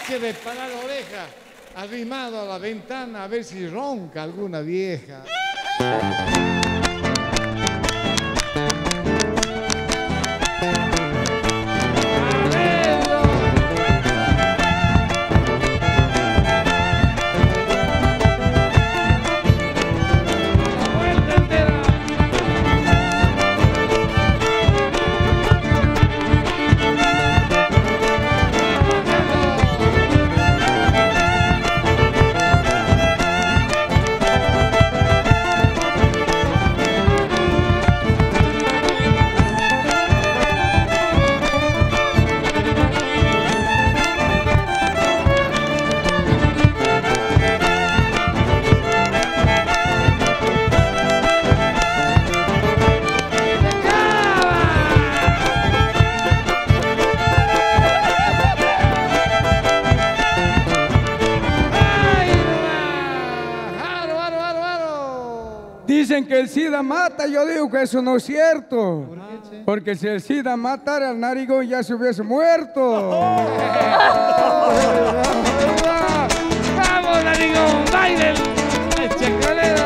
que de parar la oreja, arrimado a la ventana a ver si ronca alguna vieja. Dicen que el SIDA mata, yo digo que eso no es cierto. ¿Por qué, che? Porque si el SIDA matara al narigón ya se hubiese muerto. ¡Vamos, narigón! ¡Baile! ¡Checolero!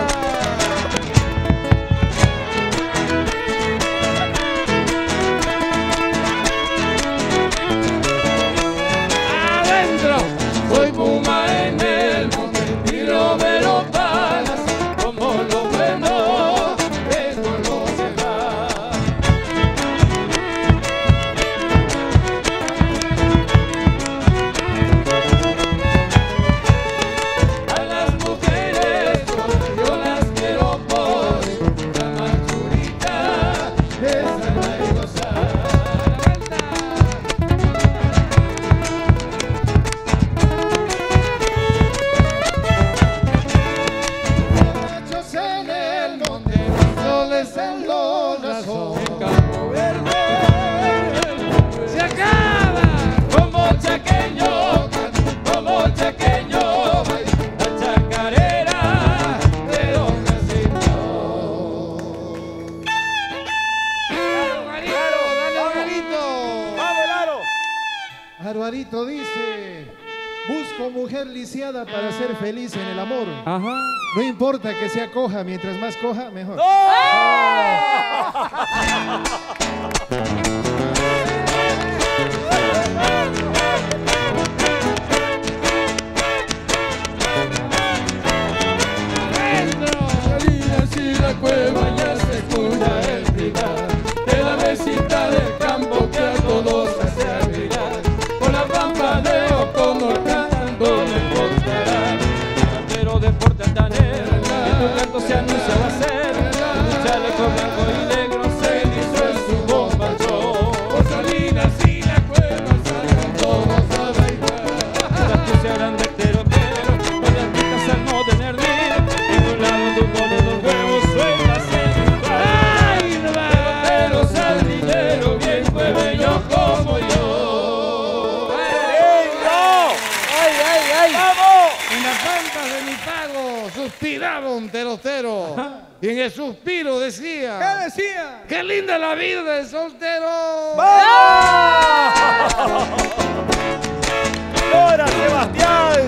¡Adentro! Soy puma en el monte y no me lo paras. Como lo bueno, esto no se va. A las mujeres yo las quiero por la manchurita, esa no hay gozar. Borrachos en el monte, soles en los razón. En campo verde se acaba como chaqueño, la chacarera de Don Jacinto. Dale, Marito. ¡Vamos, Laro! Alvarito dice: busco mujer lisiada para ser feliz en el amor. Ajá. No importa que sea coja, mientras más coja, mejor. Salinas y la cueva ya se escucha el pilar de la mesita del campo que a todos hace admirar. Con la pampa de Ocomor cantando le encontrarán. Pero deporte altanero, en tu canto se anuncia va a ser. Un chaleco blanco y negro se hizo en su bombachón. Por Salinas y la cueva salgan todos a bailar. Las que se harán de terotero, con las picas al no tener dinero. En un lado tú pones los huevos, sueltas el lugar. Pero sardinero, bien hueveño como yo. ¡Ay, ay, ay! ¡Vamos! En las pampas de mi pago suspiraba un terotero. Y en el suspiro decía: ¿Qué decía? ¡qué linda la vida del soltero! ¡Ahora, Sebastián!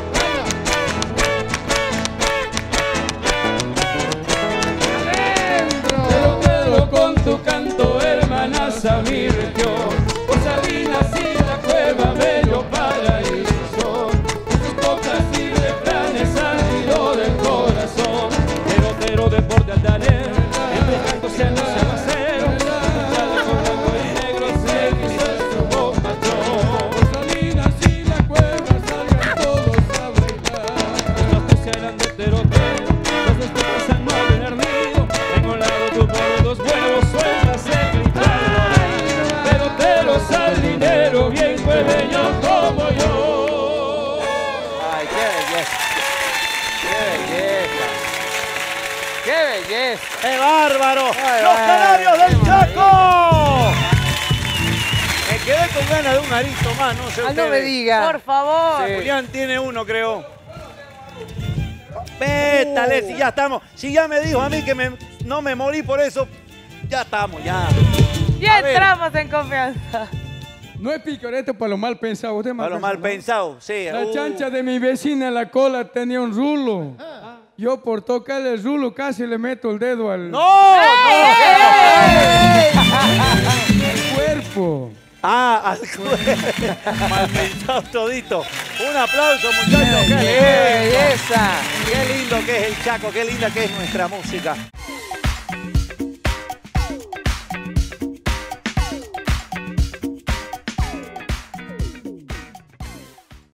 Terotero con tu canto, hermanaza mi región. Por Salinas y la cueva, bello paraíso. Sus coplas y refranes al tiro del corazón. Terotero, deporte altanero, en tu canto se anuncia macero. Un chaleco blanco y negro se hizo en su bombachón. Por Salinas y la cueva salgan todos a bailar. Los que se harán de terotero, los después a no tener nido. En un lado tú pones los huevos, sueltas el gritar. Terotero, sardinero, bien hueveño como yo. ¡Ay, qué belleza! ¡Qué belleza! ¡Qué belleza! ¡Qué bárbaro! ¡Los Canarios del Chaco! Me quedé con ganas de un arito más, no sé Ah, no ustedes. me diga. Por favor. Sí. Julián tiene uno, creo. Pétale, si ya estamos. Si ya me dijo a mí que no me morí por eso, ya estamos, ya. Ya A ver. entramos en confianza. No es picorete para lo mal pensado. Usted Para lo mal pensado, sí. La chancha de mi vecina en la cola tenía un rulo. Yo por tocarle el rulo casi le meto el dedo al... ¡No! al cuerpo. Al cuerpo. Mal pensado todito. Un aplauso, muchachos. ¡Qué belleza! Qué lindo que es el Chaco, qué linda que es nuestra música.